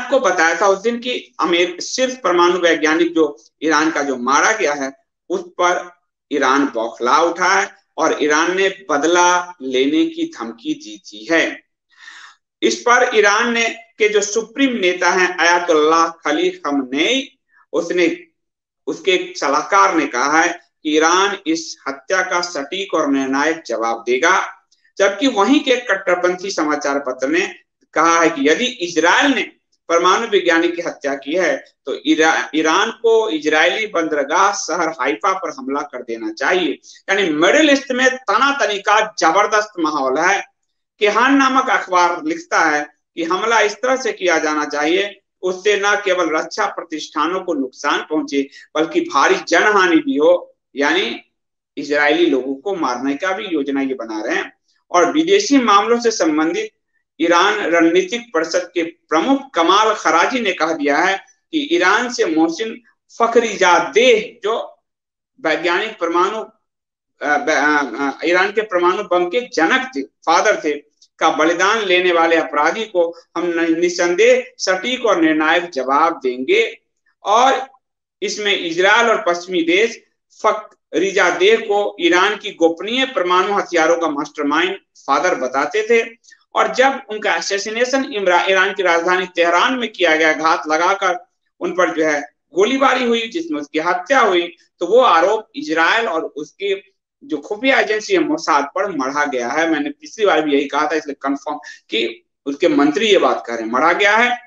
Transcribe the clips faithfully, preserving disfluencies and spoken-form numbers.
आपको बताया था उस दिन कि अमेर सिर्फ परमाणु वैज्ञानिक जो ईरान का जो मारा गया है उस पर ईरान बौखला उठा है और ईरान ने बदला लेने की धमकी दी थी है। इस पर ईरान ने के जो सुप्रीम नेता हैं अयातुल्लाह खली खमनेई, उसने उसके एक सलाहकार ने कहा है कि ईरान इस हत्या का सटीक और निर्णायक जवाब देगा। जबकि वहीं के कट्टरपंथी समाचार पत्र ने कहा है कि यदि इजराइल ने परमाणु वैज्ञानिक की हत्या की है तो ईरा, ईरान को इजरायली बंदरगाह शहर हाइफा पर हमला कर देना चाहिए। यानी मिडिल ईस्ट में तनातनी का जबरदस्त माहौल है। केहान नामक अखबार लिखता है कि हमला इस तरह से किया जाना चाहिए उससे न केवल रक्षा प्रतिष्ठानों को नुकसान पहुंचे बल्कि भारी जनहानि भी हो। यानी इजरायली लोगों को मारने का भी योजना ये बना रहे हैं। और विदेशी मामलों से संबंधित ईरान रणनीतिक परिषद के प्रमुख कमाल खराजी ने कह दिया है कि ईरान से मोहसिन फखरीजादेह जो वैज्ञानिक परमाणु ईरान के परमाणु बम के जनक थे, फादर थे, का बलिदान लेने वाले अपराधी को हम निसंदेह सटीक और निर्णायक जवाब देंगे। और इसमें इजरायल और पश्चिमी देश फखरीजादेह को ईरान की गोपनीय परमाणु हथियारों का मास्टरमाइंड फादर बताते थे। और जब उनका असैसिनेशन ईरान की राजधानी तेहरान में किया गया, घात लगाकर उन पर जो है गोलीबारी हुई जिसमें उसकी हत्या हुई, तो वो आरोप इजरायल और उसके जो खुफिया एजेंसी है मोसाद पर मढ़ा गया है। मैंने पिछली बार भी यही कहा था, इसलिए कंफर्म कि उसके मंत्री ये बात कह रहे हैं, मढ़ा गया है।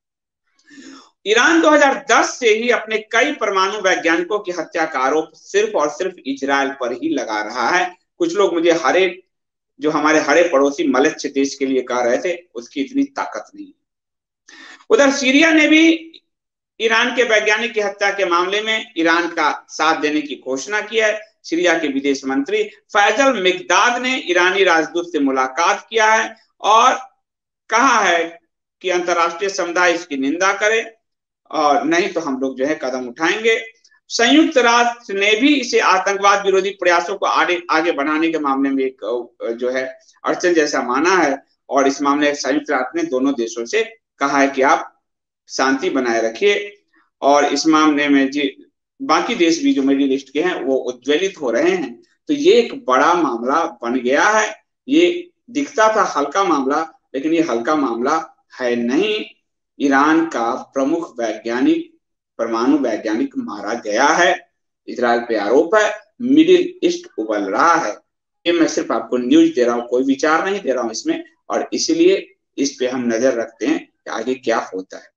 ईरान दो हज़ार दस से ही अपने कई परमाणु वैज्ञानिकों की हत्या का आरोप सिर्फ और सिर्फ इजरायल पर ही लगा रहा है। कुछ लोग मुझे हरे जो हमारे हरे पड़ोसी मलच्छ देश के लिए कह रहे थे, उसकी इतनी ताकत नहीं। उधर सीरिया ने भी ईरान के वैज्ञानिक की हत्या के मामले में ईरान का साथ देने की घोषणा की है। सीरिया के विदेश मंत्री फैजल मिकदाद ने ईरानी राजदूत से मुलाकात किया है और कहा है कि अंतर्राष्ट्रीय समुदाय इसकी निंदा करे और नहीं तो हम लोग जो है कदम उठाएंगे। संयुक्त राष्ट्र ने भी इसे आतंकवाद विरोधी प्रयासों को आगे आगे बढ़ाने के मामले में एक जो है अड़चन जैसा माना है और इस मामले में संयुक्त राष्ट्र ने दोनों देशों से कहा है कि आप शांति बनाए रखिए। और इस मामले में जी बाकी देश भी जो मिडिल ईस्ट के हैं वो उद्वेलित हो रहे हैं। तो ये एक बड़ा मामला बन गया है। ये दिखता था हल्का मामला, लेकिन ये हल्का मामला है नहीं। ईरान का प्रमुख वैज्ञानिक परमाणु वैज्ञानिक मारा गया है, इजरायल पे आरोप है, मिडिल ईस्ट उबल रहा है। ये मैं सिर्फ आपको न्यूज दे रहा हूँ, कोई विचार नहीं दे रहा हूँ इसमें, और इसीलिए इस पे हम नजर रखते हैं कि आगे क्या होता है।